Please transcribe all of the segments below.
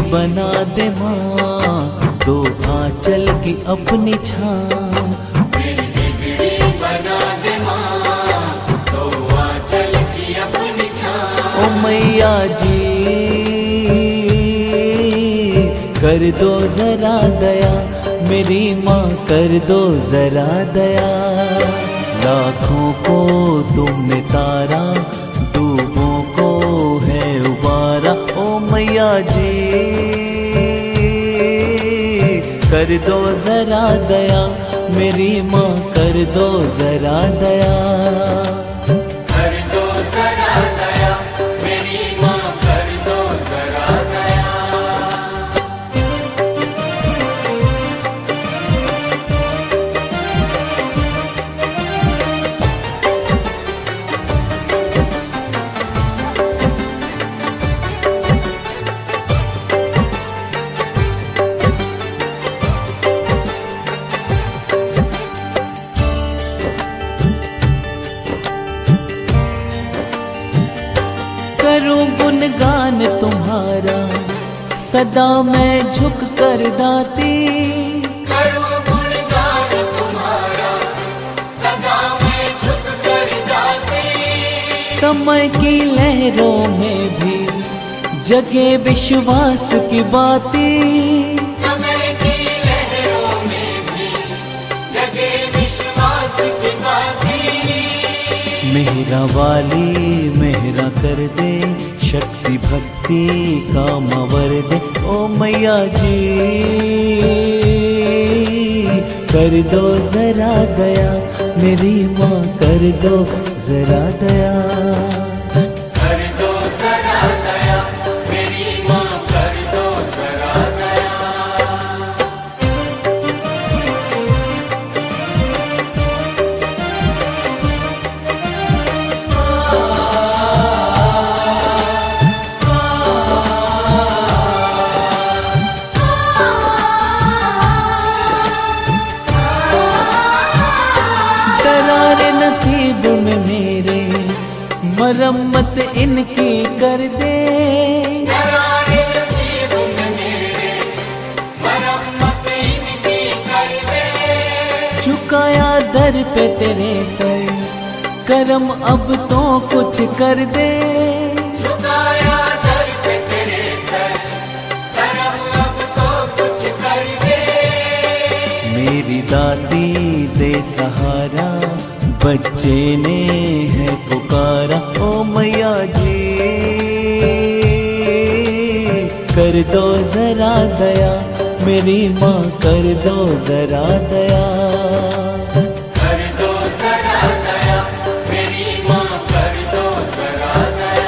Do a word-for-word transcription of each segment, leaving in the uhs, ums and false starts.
बना दे माँ, दो आंचल की अपनी छाँव। मेरी बिगड़ी बना दे माँ, दो आंचल की अपनी छाँव। ओ मैया जी कर दो जरा दया, मेरी माँ कर दो जरा दया। लाखों को तुमने तारा, डूबों को है उबारा। ओ मैया जी कर दो जरा दया, मेरी माँ कर दो जरा दया। कर दो जरा दया, मेरी माँ कर दो जरा दया। करूं गुणगान तुम्हारा, सदा मैं झुक कर दाती। करूं गुणगान तुम्हारा, सदा मैं झुक कर दाती। समय की लहरों में भी जगे विश्वास की बातें। समय की लहरों में भी जगे विश्वास की बातें। मेहरा वाली मेहरा कर दे, शक्ति भक्ति का मावर दे। ओ मैया जी कर दो जरा दया, मेरी माँ कर दो जरा दया। कर दो जरा दया, मेरी माँ कर दो जरा दया। दरारे नसीब में मेरे मरम्मत इनकी कर दे। दरारे नसीब में मेरे मरम्मत इनकी कर दे। झुकाया दर पे तेरे सर, करम अब तो कुछ कर दे। झुकाया दर पे तेरे सर, करम अब तो कुछ कर दे। मेरी दादी दे सहारा, बच्चे ने है पुकारा। ओ मैया जी कर दो जरा दया, मेरी माँ कर दो जरा दया। कर दो जरा दया, मेरी माँ कर दो जरा दया।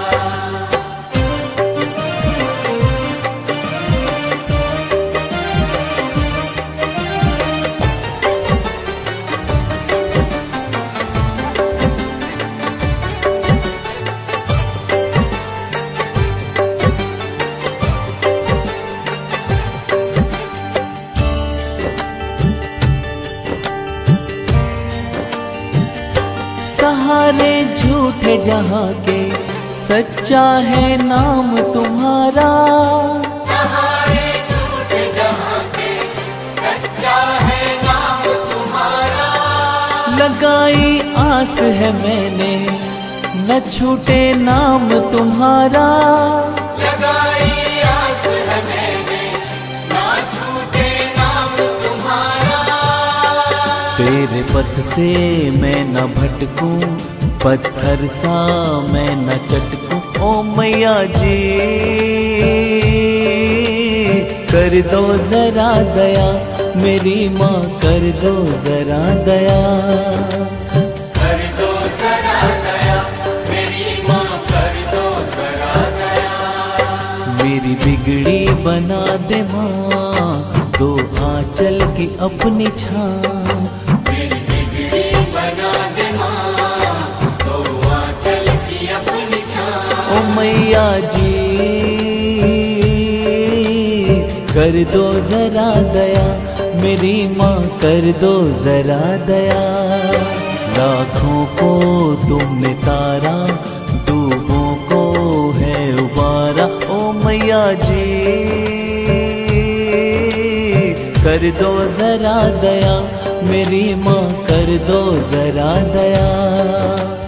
सहारे झूठे जहाँ के, सच्चा है नाम तुम्हारा। सहारे झूठे जहाँ के, सच्चा है नाम तुम्हारा। लगाई आस है मैंने, न छूटे नाम तुम्हारा। लगाई आस है मैंने, ना छूटे नाम तुम्हारा। तेरे पथ से मैं न भटकूं, पत्थर सा मैं न चटकूं। ओ मैया जी कर दो जरा दया, मेरी माँ कर दो जरा दया। कर दो जरा दया, मेरी माँ कर दो जरा दया। मेरी बिगड़ी बना दे माँ, दो आंचल की अपनी छाँव। मेरी बिगड़ी बना दे माँ, दो आंचल की अपनी छाँव। ओ मैया जी कर दो जरा दया, मेरी माँ कर दो जरा दया। लाखों को तुमने तारा, डूबों को है उबारा। ओ मैया जी कर दो जरा दया, मेरी माँ कर दो जरा दया।